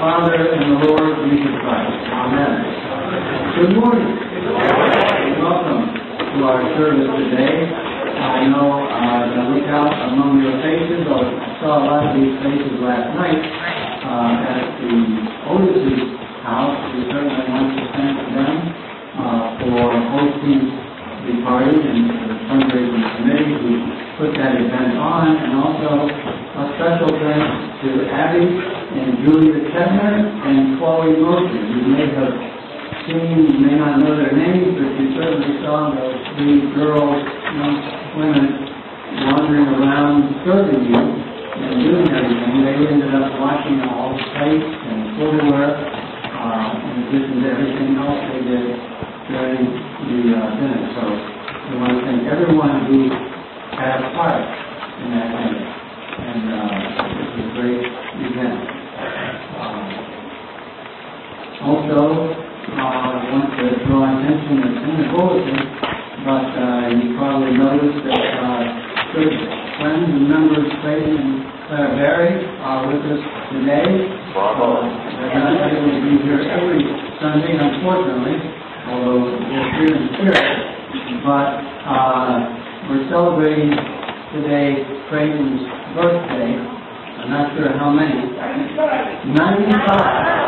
Father and the Lord Jesus Christ. Amen. Good morning. Welcome to our service today. I know as I look out among your faces, I saw a lot of these faces last night at the Otis's house. We certainly want to thank them for hosting the party and the fundraising committee who put that event on, and also a special thanks to Abby and Julia Kevner and Chloe Murphy. You may have seen, you may not know their names, but you certainly saw those three girls, young women, wandering around serving you and doing everything. They ended up washing all the plates and footwear, in addition to everything else they did during the dinner. So we want to thank everyone who had a part in that dinner. And it was a great event. Also, I want to draw attention that's in the bulletin, but you probably noticed that good friends and members, Clayton and Claire Berry, are with us today. They're not able to be here every Sunday, unfortunately, although they're here in spirit. But we're celebrating today Clayton's birthday. I'm not sure how many. 95.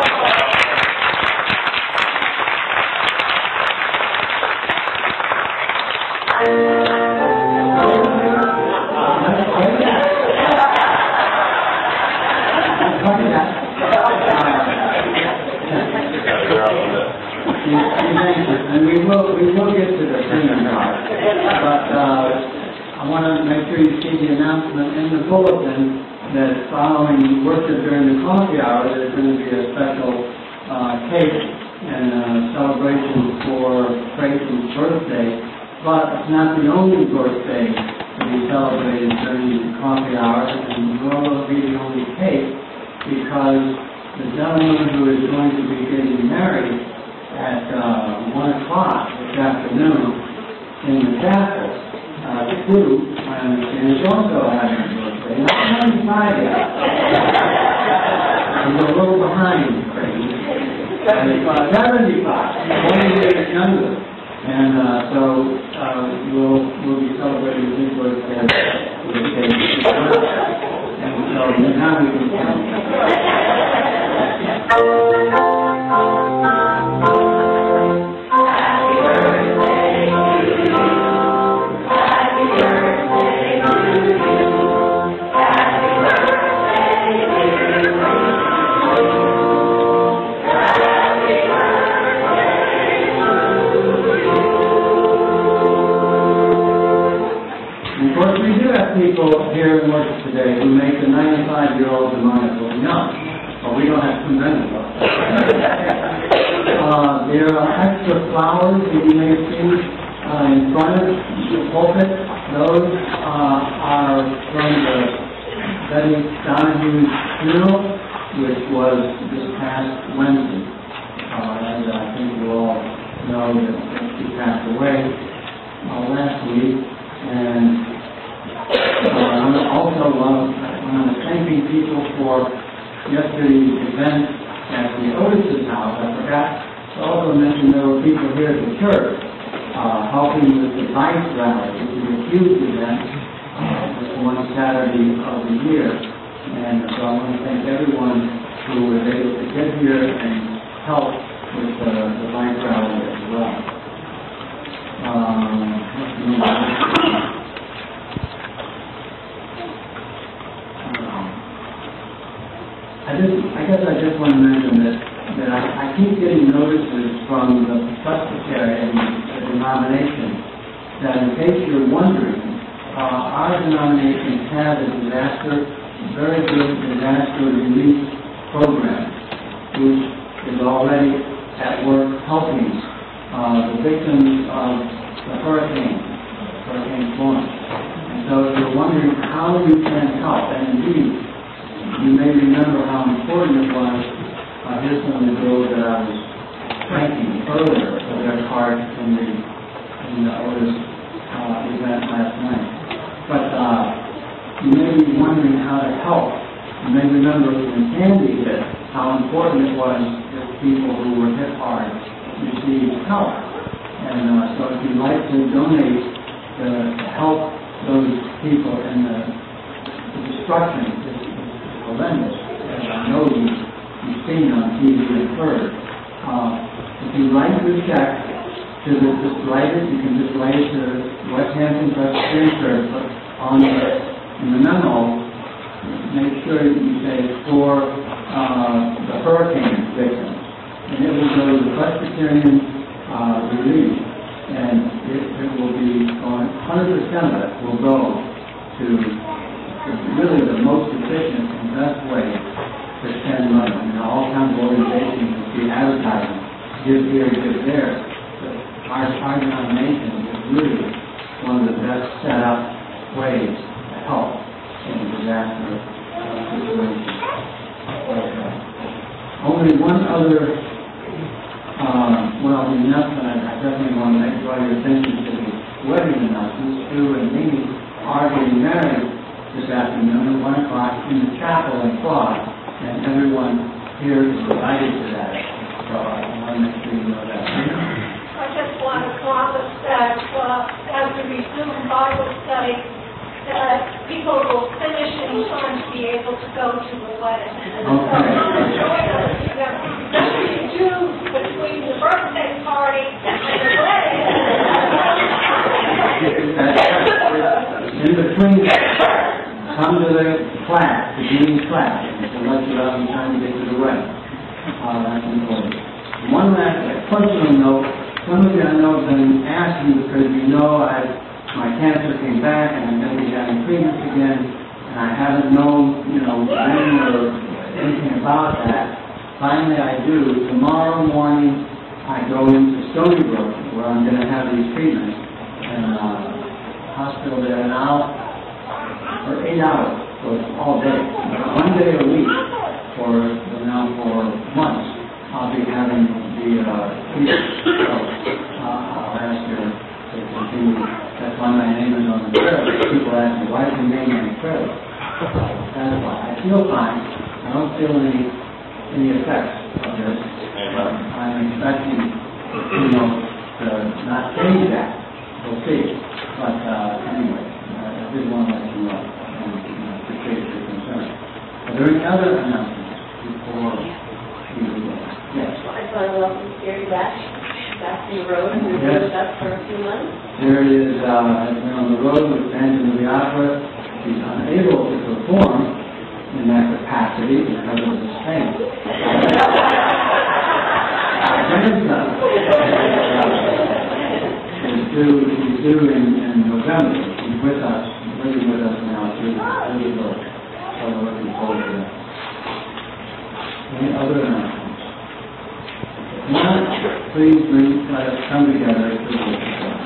And we will get to the singing part, but I want to make sure you see the announcement in the bulletin that following worship during the coffee hour, there's going to be a special cake and celebration for Clayton's birthday. But it's not the only birthday to be celebrated during the coffee hour, and nor will it be the only cake, because the gentleman who is going to be getting married at 1 o'clock this afternoon in the chapel, Stu, and is also having a birthday. Not 95 yet. He's a little behind, Craig. 75. 20 years younger. And so we'll be celebrating his birthday with a cake. And so now we can people here in worship today who make the 95-year-olds among us look young, but we don't have too many of them. There are extra flowers that you may see in front of the pulpit. Those are from the Betty Donohue's funeral, which was this past Wednesday. And I think you all know that she passed away last week. And I also want to thanking people for yesterday's event at the Otis's house. I forgot to also mention there were people here at the church helping with the bike rally, which is a huge event, this one Saturday of the year. And so I want to thank everyone who was able to get here and help with the bike rally as well. I guess I just want to mention that I keep getting notices from the presbytery and the denomination that, in case you're wondering, our denomination has a very good disaster relief program, which is already at work helping the victims of the Hurricane Florence. And so if you're wondering how you can help, and indeed, you may remember how important it was here some of the girls that I was thanking earlier for their part in the Otis event last night. But you may be wondering how to help. You may remember when Sandy hit how important it was that people who were hit hard received help. And so if you'd like to donate to help those people in the destruction is horrendous, as I know you've seen on TV and heard. If you'd like to check, you can just write it to West Hampton Presbyterian Church, but in the memo, make sure you say for the hurricane victims, and it will go to the Presbyterian relief, and it will be going, 100% of it will go to really the most efficient and best way to spend money. I mean, all kinds of organizations will be advertising, give here, give there. But our denomination is really one of the best set up ways to help in disaster situations. Only one other announcement I definitely want to draw your attention to the wedding announcements. Sue and Mimi are getting married this afternoon at 1 o'clock in the chapel in Prague, and everyone here is invited to that. So I want to make sure you know that. I just want to promise that as we resume Bible study, that people will finish in time to be able to go to the wedding. Okay. Nothing to do between the birthday party and the wedding. In between, come to the class, the evening class, to let you out in time to get to the wedding. That's important. One last personal note. Some of you I know have been asking because you know my cancer came back and I'm going to be having treatments again, and I haven't known, when or anything about that. Finally I do. Tomorrow morning I go into Stony Brook where I'm going to have these treatments, and hospital there now for 8 hours, so it's all day. 1 day a week for months I'll be having the treatment. So I'll ask you to continue. That's why my name is on the prayer. People ask me, why is your name on the prayer? That's why. I feel fine. I don't feel any effects of this. I'm expecting, to not change that. We'll see. But anyway, I did want to let you know and appreciate your concern. Are there any other announcements before we go? Yes. I just want to welcome Gary back to the road. We've been with us for a few months. Gary has been on the road with Phantom of the Opera. He's unable to perform in that capacity because of his pain. He's due in November. He's with us, living with us now through the book. So we're looking forward to that. Any other announcements? If not, please come together to worship God.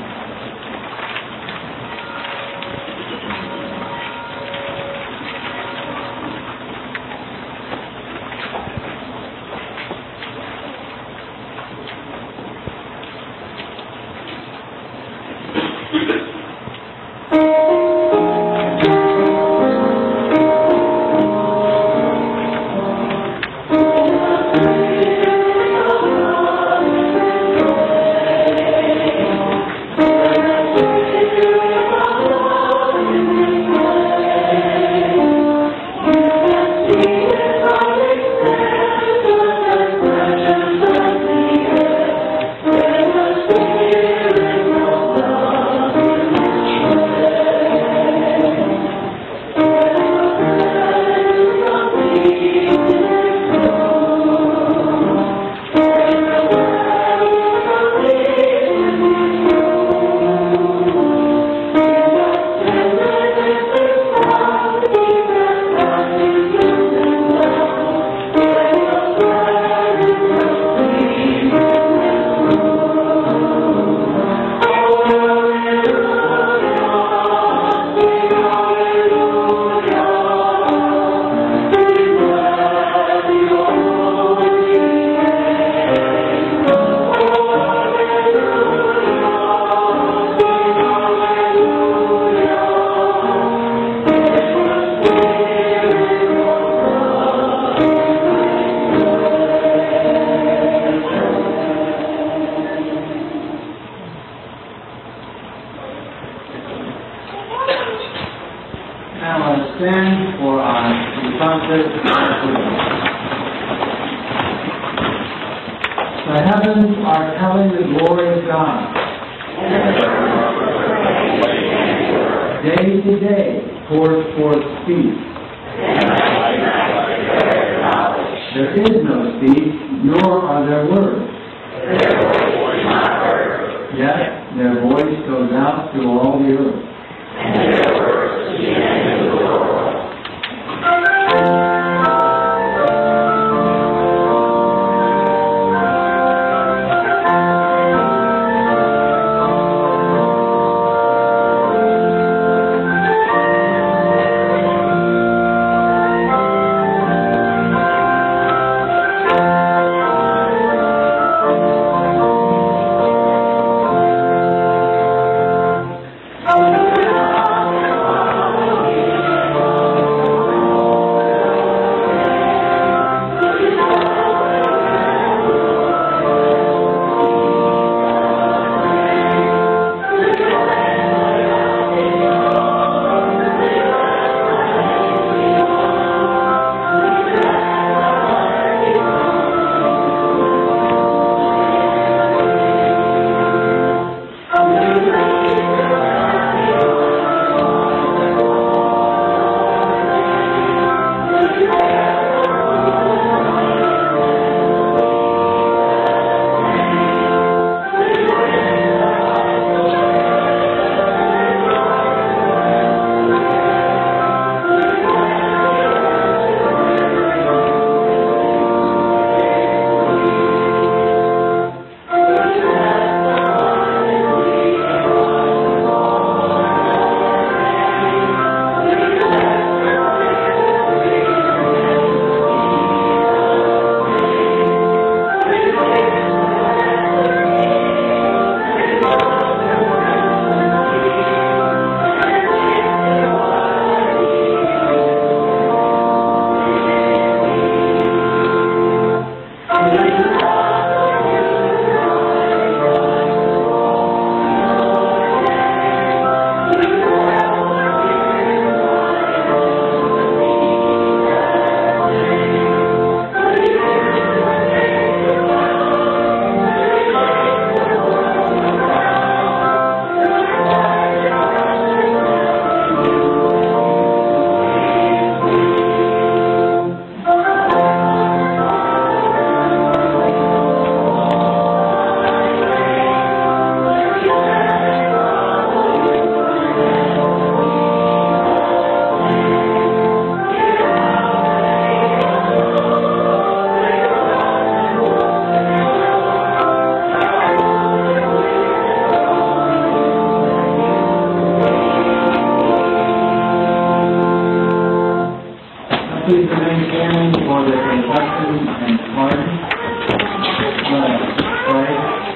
heavens are telling the glory of God. Day to day pours forth speech. There is no speech, nor are there words. Yet their voice goes out to all the earth. Please remain standing for the confession and pardon. Let us pray.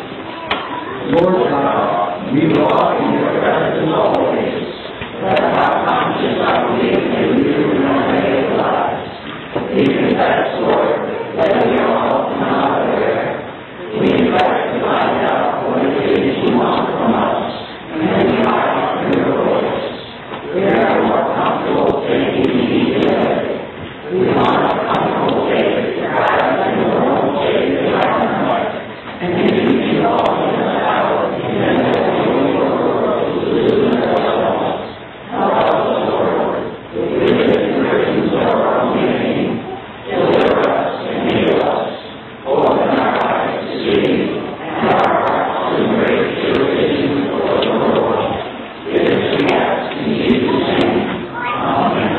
Lord God, we walk in your presence always. Let our conscience believe in you and our way of lives. We confess, Lord, that we are all not aware. We invite to find out what it is you want from us, and we are your voice. We are more comfortable taking heed to it. We want a comfortable faith to rise in your own faith in our heart, and to keep you all in the power in the Holy world to lose ourselves. Help us, Lord, to live in virtues of our own name. Deliver us and heal us. Open our eyes to see, and our hearts to embrace your vision for the world. This we ask in Jesus' name. Amen.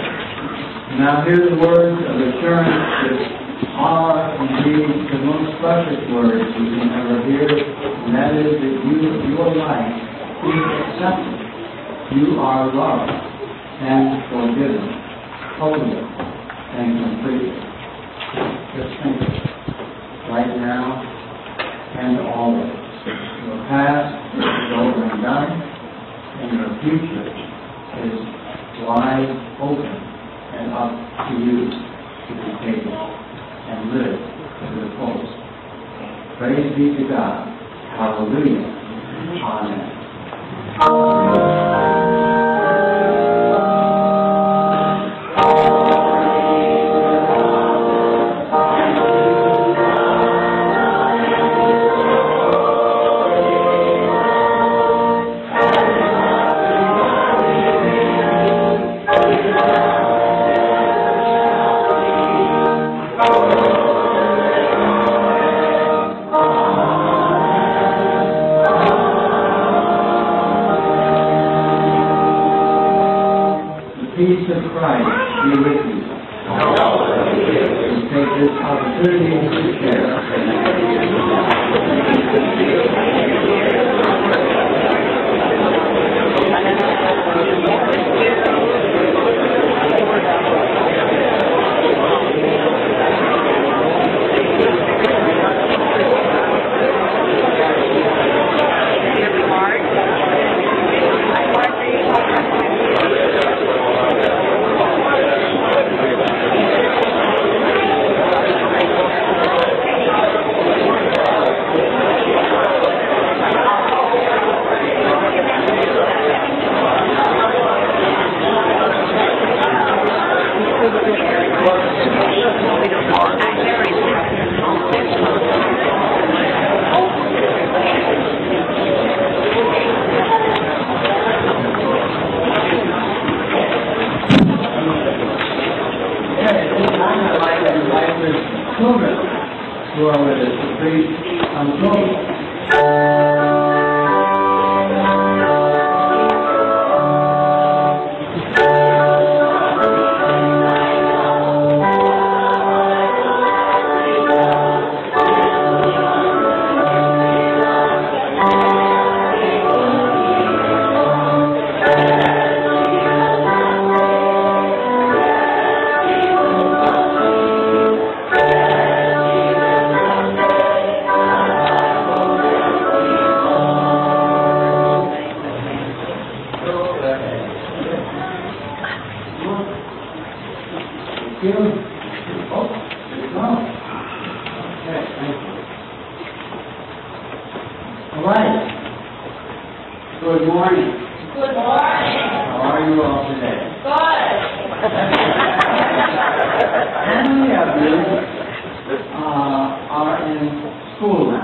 Now hear the words of assurance that are indeed the most precious words you can ever hear, and that is that your life is accepted. You are loved and forgiven, totally and completely. Just think of it, right now and always. Your past is over and done, and your future is wide open and up to you to be taken and live to the fullest. Praise be to God. Hallelujah. Amen. Christ be with you. And take this opportunity to share. Children who are with us to preach on growth. All right. Good morning. Good morning. How are you all today? Good. How many of you are in school now?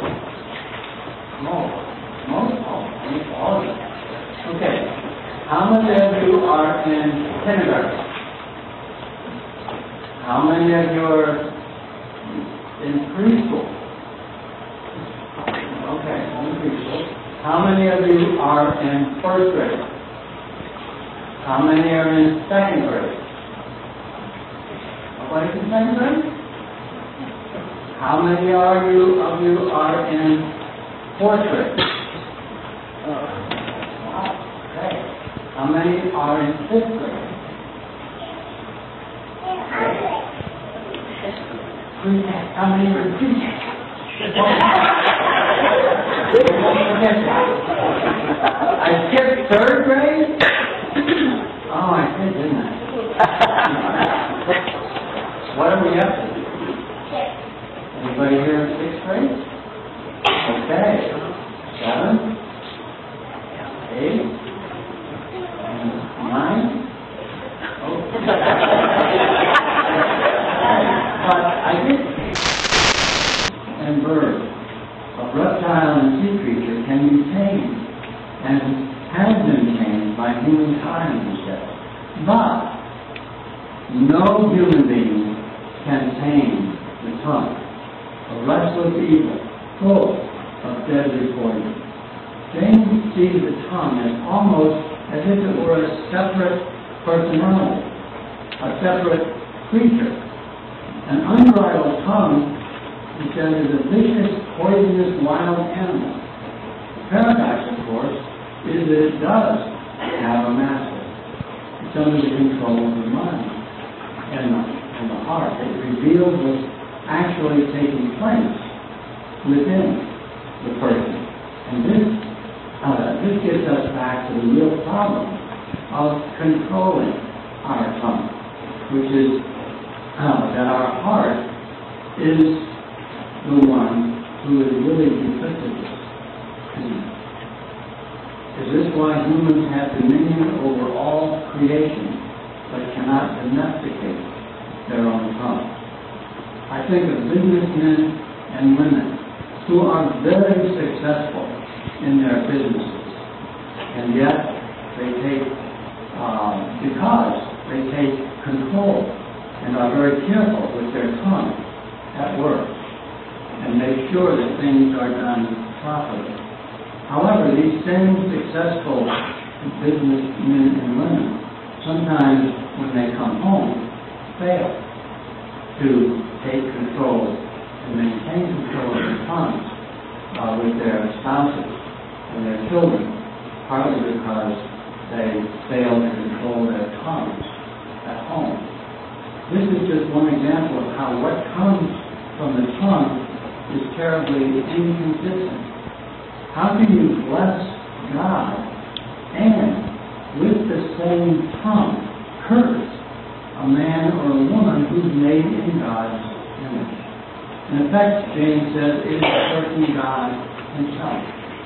Most? All of you. Okay. How many of you are in kindergarten? How many of you are in preschool? Okay, in preschool. How many of you are in first grade? How many are in second grade? Nobody in second grade? How many of you are in fourth grade? Okay. How many are in fifth grade? How many are in pre-K? I skipped third grade? Oh, I did, didn't I? What are we up to? Anybody here in sixth grade? Okay. 7? 8? 9? Oh. But I did. And bird, a reptile and sea creature, can be tamed and has been tamed by humankind, he said. But no human being can tame the tongue, a restless evil, full of deadly poison. James sees the tongue as almost as if it were a separate personality, a separate creature. An unbridled tongue, he says, is a vicious, poisonous, wild animal. The paradox, of course, is that it does have a master. It's under the control of the mind and the heart. It reveals what's actually taking place within the person. And this gets us back to the real problem of controlling our tongue, which is that our heart is the one who is really duplicitous. Is this why humans have dominion over all creation, but cannot domesticate their own tongue? I think of businessmen and women who are very successful in their businesses, and yet they take, because they take control and are very careful with their tongue at work and make sure that things are done properly. However, these same successful businessmen and women sometimes when they come home, fail to take control and maintain control of their tongues with their spouses and their children, partly because they fail to control their tongues at home. This is just one example of how what comes from the tongue is terribly inconsistent. How can you bless God and with the same tongue curse a man or a woman who's made in God's image? In effect, James says, it is cursing God himself.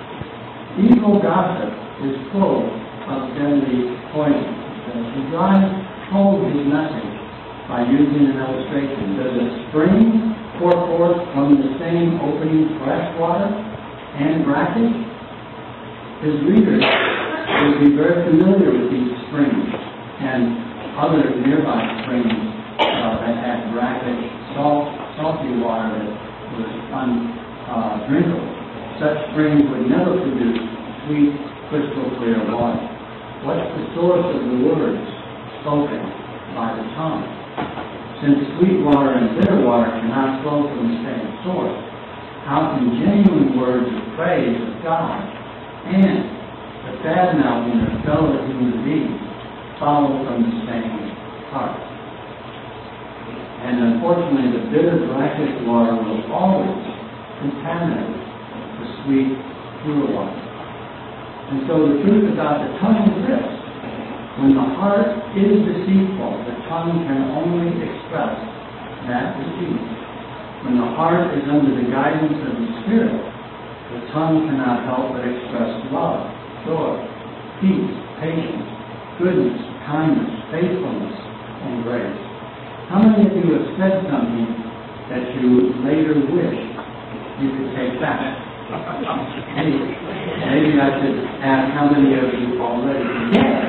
Evil gossip is full of deadly poison. He drives home his message by using an illustration. Does a spring pour forth from the same opening fresh water and brackish? His readers will be very familiar with these springs and other nearby springs that had brackish, salty water that was undrinkable. Such springs would never produce sweet, crystal clear water. What's the source of the words spoken by the tongue? Since sweet water and bitter water cannot flow from the same source, how can genuine words of praise of God and the bad-mouthing of fellow human beings follow from the same heart? And unfortunately, the bitter, brackish water will always contaminate the sweet, pure water. And so the truth about the tongue is this: when the heart is deceitful, the tongue can only express that deceit. When the heart is under the guidance of the Spirit, the tongue cannot help but express love, joy, peace, patience, goodness, kindness, faithfulness, and grace. How many of you have said something that you later wish you could take back? Maybe I should ask how many of you already did.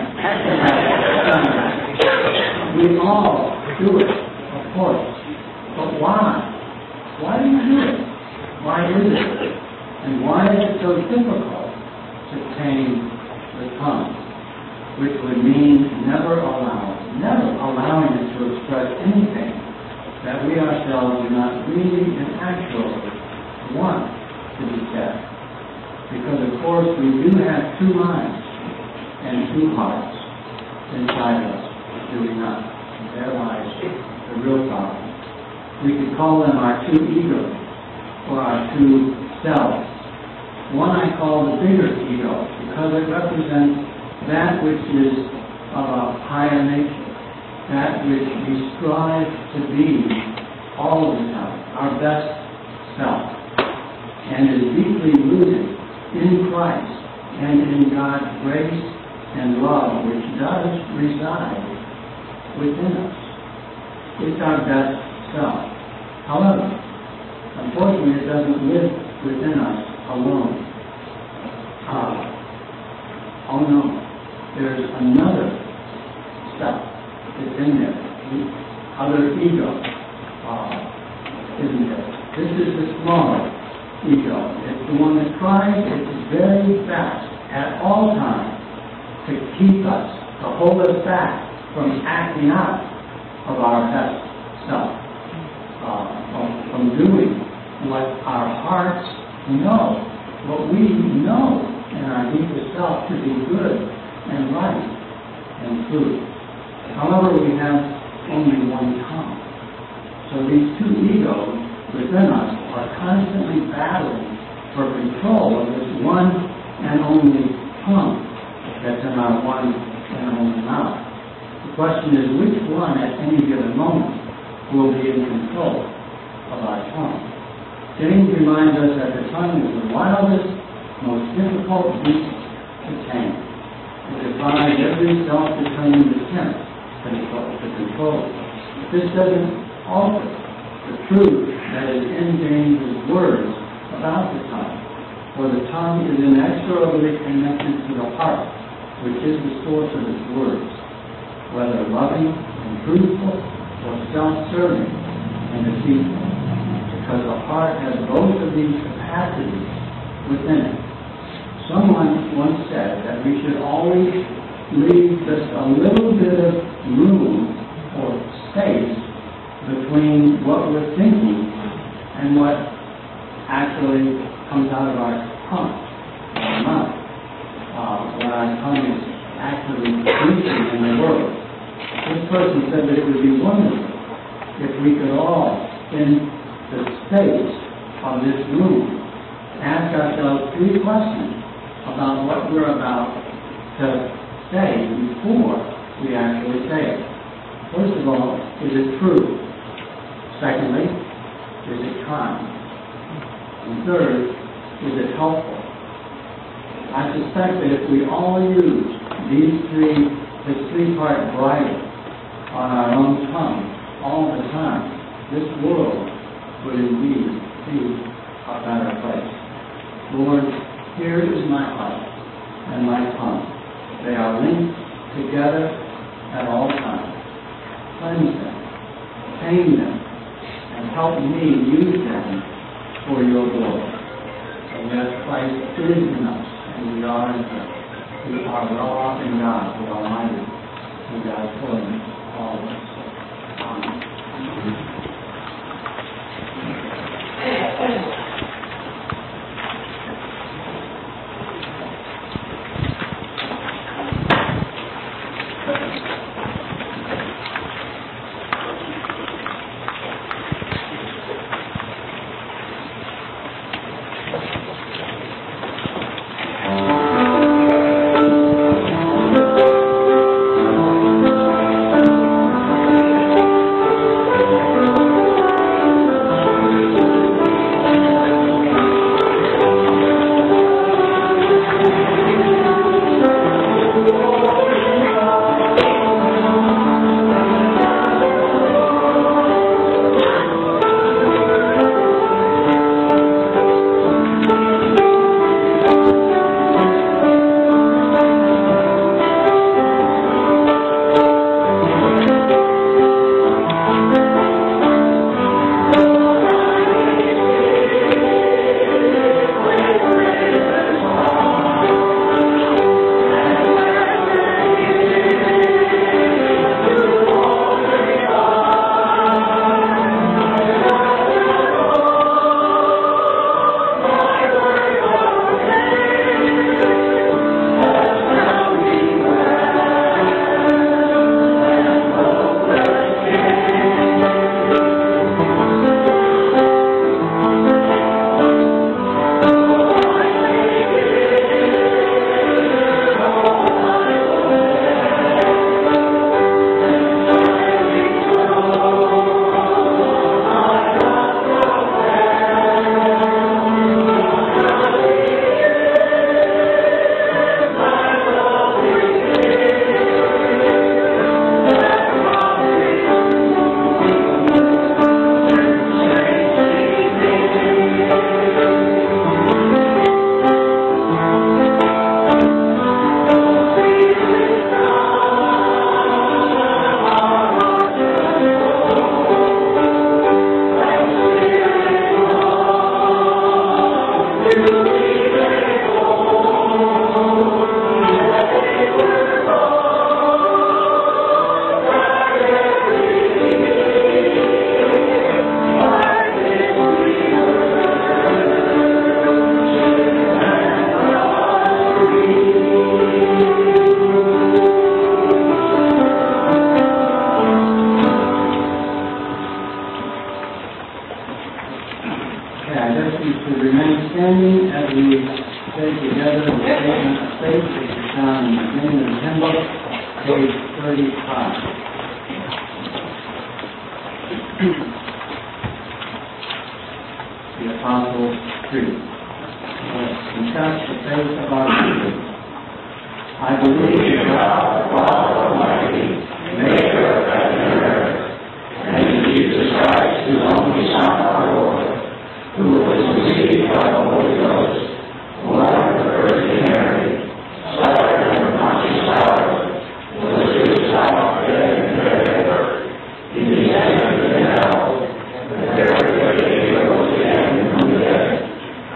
We all do it, of course. But why? Why do you do it? Why is it? And why is it so difficult to tame the tongue? Which would mean never allowing it to express anything that we ourselves do not really and actually want to be said. Because of course we do have two minds and two hearts inside us, do we not? There lies the real problem. We could call them our two egos or our two selves. One I call the bigger ego because it represents that which is of a higher nature, that which we strive to be all the time, our best self, and is deeply rooted in Christ and in God's grace and love, which does reside within us. It's our best self. However, unfortunately, it doesn't live within us alone. Oh no, there's another self that's in there, the other ego, isn't there? This is the smaller ego. It's the one that tries its very best at all times to keep us, to hold us back from acting out of our best self, from doing what our hearts know, what we know in our deepest self to be good and right and true. However, we have only one tongue. So these two egos within us are constantly battling for control of this one and only tongue that's in our one and only mouth. The question is, which one at any given moment will be in control of our tongue? James reminds us that the tongue is the wildest, most difficult beast to tame. It defies every self-determined attempt to control it. But this doesn't alter the truth that is in James's words about the tongue. For the tongue is inexorably connected to the heart, which is the source of its words, whether loving and truthful or self-serving and deceitful, because the heart has both of these capacities within it. Someone once said that we should always leave just a little bit of room or space between what we're thinking and what actually comes out of our tongue, our mouth, what our tongue is actually preaching in the world. This person said that it would be wonderful if we could all, in the space of this room, ask ourselves 3 questions about what we're about to say before we actually say it. First of all, is it true? Secondly, is it kind? And third, is it helpful? I suspect that if we all use this 3-part bridle on our own tongue all the time, this world would indeed be a better place. Lord, here is my heart and my tongue. They are linked together at all times. Cleanse them, tame them, and help me use them for your glory. And yes, Christ is in us, and we are in Him. We are well off in God, the Almighty, and God for us always. Amen.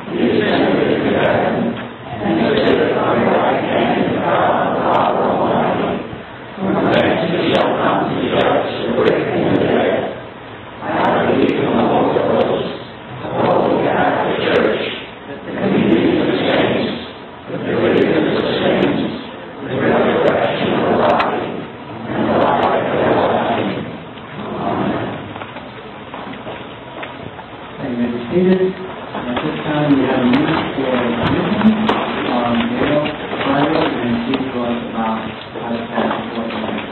And You may be seated. At this time, we have a need for admission. Gail Friday and speak to us about Habitat for Humanity.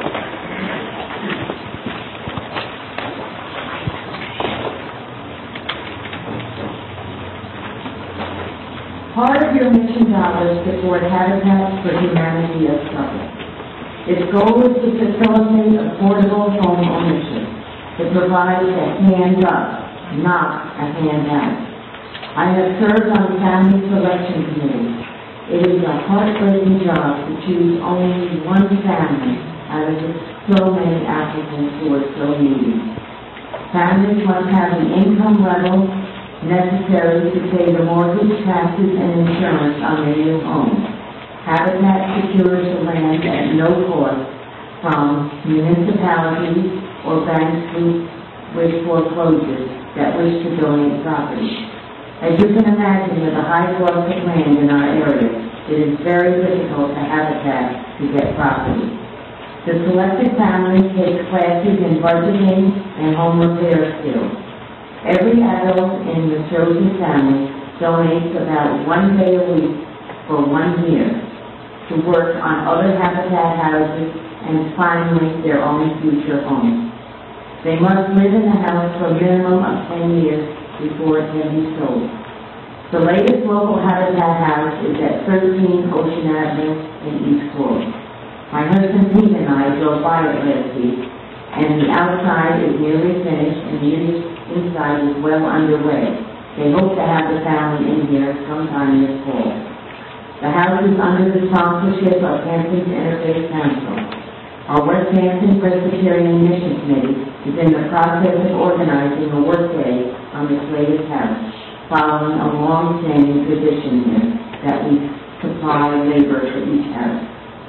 Part of your mission dollars support Habitat for Humanity of Suffolk. Its goal is to facilitate affordable home ownership. It provides a hand up, not a handout. I have served on the Family Selection Committee. It is a heartbreaking job to choose only one family out of so many applicants who are so needy. Families must have the income level necessary to pay the mortgage, taxes, and insurance on their new home. Habitat secures the land at no cost from municipalities or banks with foreclosures that wish to donate property. As you can imagine, with the high cost of land in our area, it is very difficult for Habitat to get property. The selected families take classes in budgeting and home repair skills. Every adult in the chosen family donates about 1 day a week for 1 year to work on other Habitat houses and finally their own future homes. They must live in the house for a minimum of 10 years before it can be sold. The latest local Habitat house is at 13 Ocean Avenue in East Florida. My husband Pete and I drove by it last week, and the outside is nearly finished and the inside is well underway. They hope to have the family in here sometime this fall. The house is under the sponsorship of Hampton's Interfaith Council. Our West Hampton Presbyterian Mission Committee is in the process of organizing a workday on this latest house, following a long-standing tradition here that we supply labor for each house.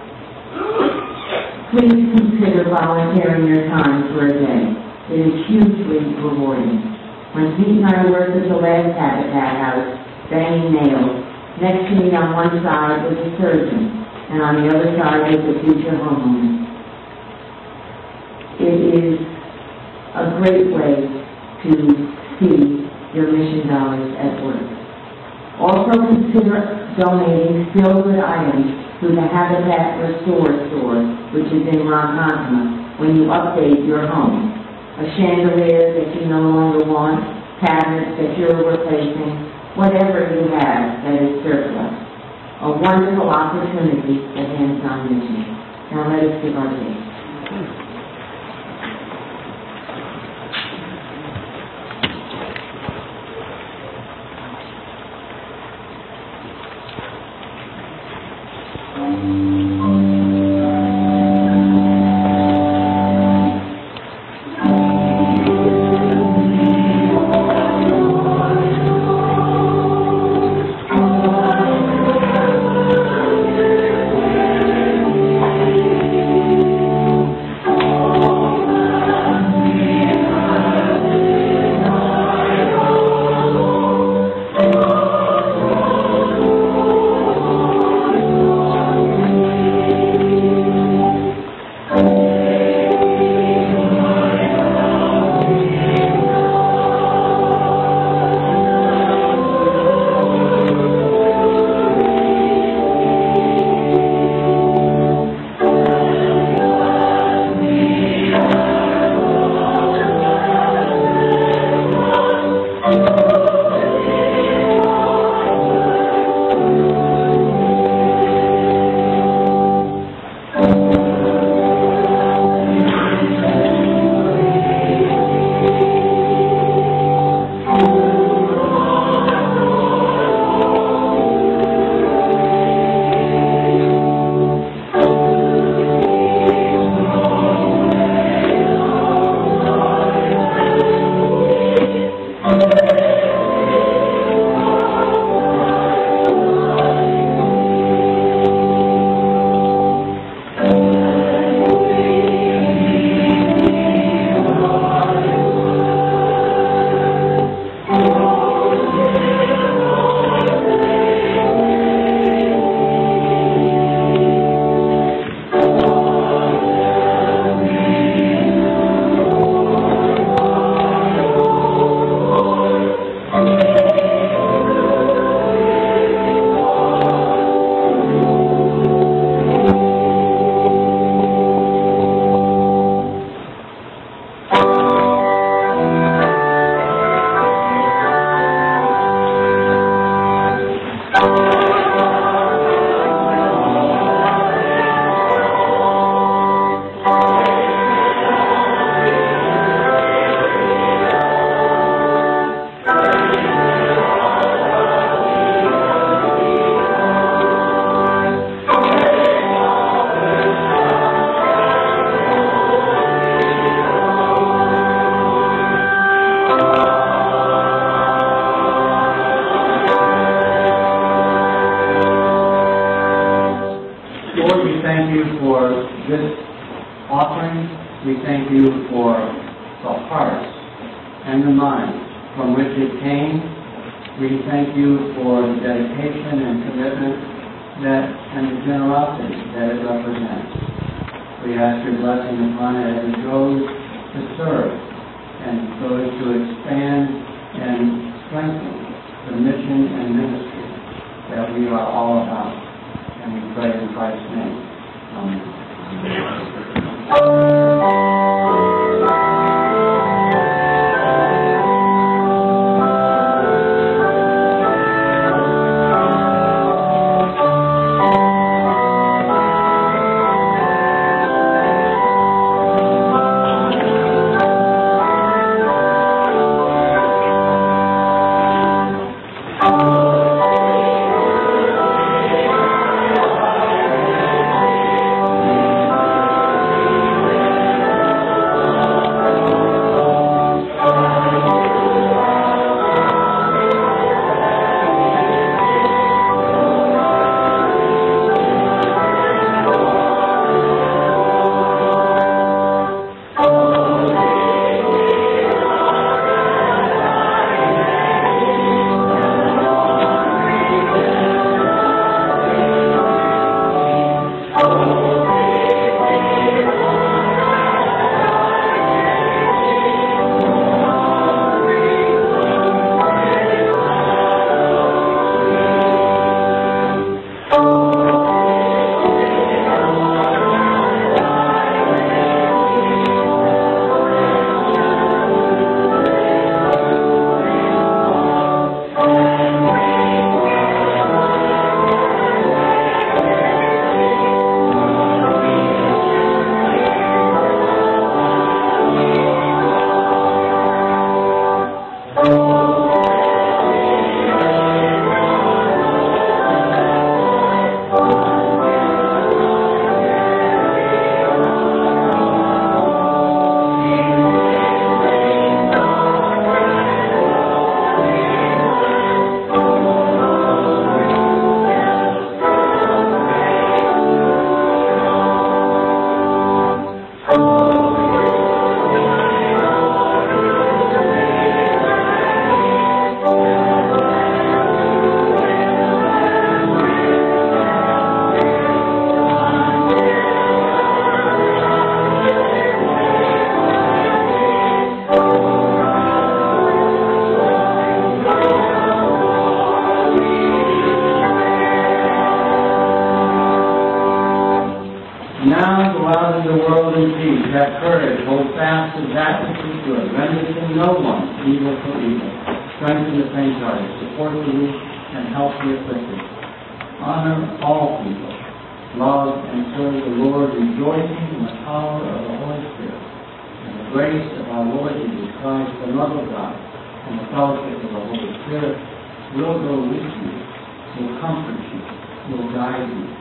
Please consider volunteering your time for a day. It is hugely rewarding. When Pete and I worked at the last Habitat house, banging nails, next to me on one side was a surgeon, and on the other side was a future homeowner. It is a great way to see your mission dollars at work. Also consider donating still good items to the Habitat Restore store, which is in Ronkonkoma, when you update your home. A chandelier that you no longer want, cabinets that you're replacing, whatever you have that is surplus. A wonderful opportunity for hands-on mission. Now let us give our thanks. you for this offering. We thank you for the hearts and the minds from which it came. We thank you for the dedication and commitment and the generosity that it represents. We ask your blessing upon it as it goes to serve and goes to expand and strengthen the mission and ministry that we are all about. And we pray in Christ's name. Amen. Now go out into the world in peace. Have courage. Hold fast to that which is good. Render to no one evil for evil. Strengthen the faint-hearted. Support the weak and help the afflicted. Honor all people. Love and serve the Lord, rejoicing in the power of the Holy Spirit. And the grace of our Lord Jesus Christ, the love of God, and the fellowship of the Holy Spirit will go with you, will comfort you, will guide you,